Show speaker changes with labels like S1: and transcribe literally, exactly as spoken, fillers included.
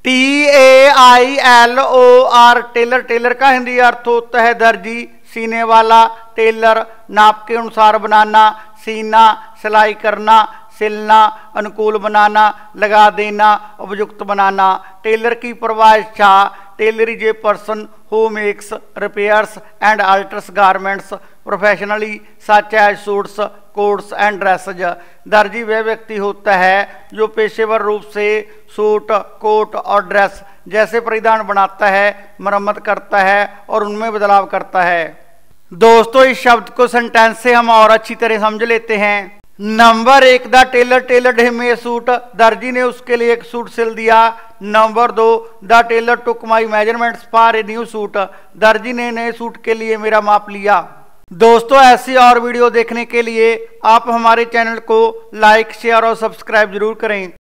S1: T A I L O R tailor. Tailor का हिंदी अर्थ होता है दर्जी, सीने वाला। टेलर नाप के अनुसार बनाना, सीना सिलाई करना, सिलना, अनुकूल बनाना, लगा देना, उपयुक्त बनाना। टेलर की परिभाषा, tailor is a person who makes, repairs and alters garments professionally such as suits, coats and dresses. दर्जी वह व्यक्ति होता है जो पेशेवर रूप से सूट, कोट और ड्रेस जैसे परिधान बनाता है, मरम्मत करता है और उनमें बदलाव करता है। दोस्तों, इस शब्द को सेंटेंस से हम और अच्छी तरह समझ लेते हैं। नंबर एक, the tailor tailored him a suit. दर्जी ने उसके लिए एक सूट सिल दिया। नंबर दो, the tailor took my measurements for a new suit. दर्जी ने नए सूट के लिए मेरा माप लिया। दोस्तों, ऐसी और वीडियो देखने के लिए आप हमारे चैनल को लाइक, शेयर और सब्सक्राइब जरूर करें।